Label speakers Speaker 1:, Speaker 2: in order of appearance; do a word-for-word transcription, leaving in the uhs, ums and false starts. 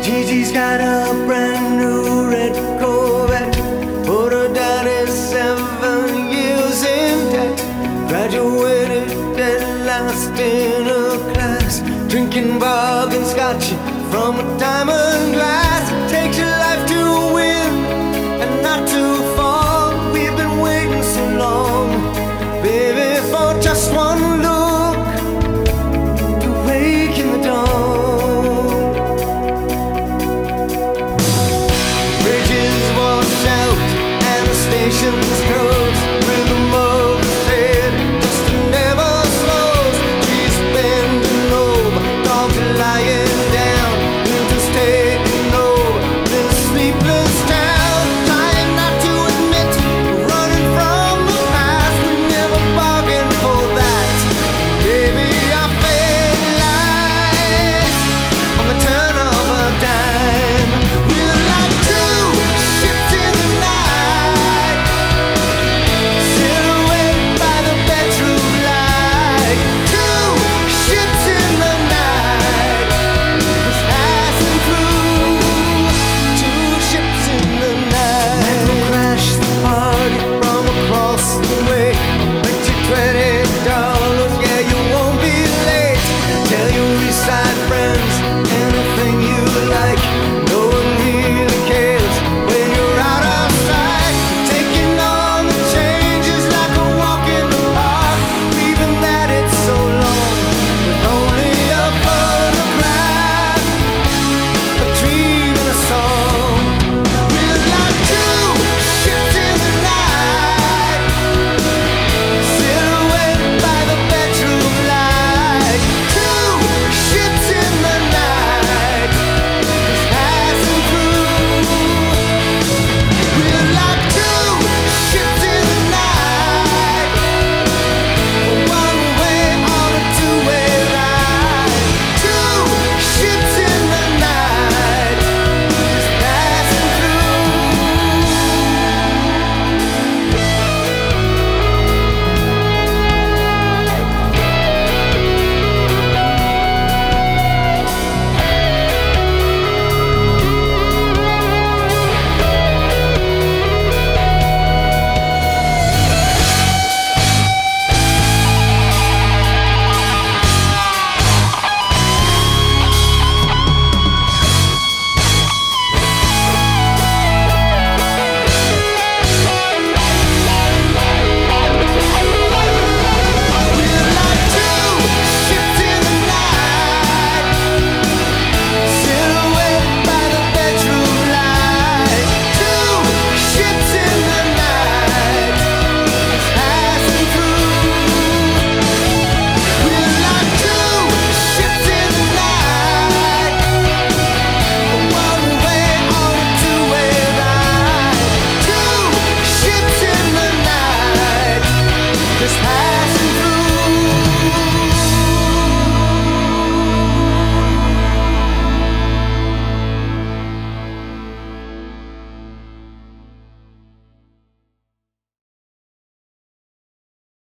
Speaker 1: Gigi's got a brand new red Corvette. Put her daddy seven years in debt. Graduated at last in a class, drinking bargain scotch from a diamond glass. Takes your life to win and not to fall. We've been waiting so long, baby, for just one look to wake in the dawn. Bridges wash out and the station's closed. Rhythm of the fade just never slows. Trees bending over, dogs lying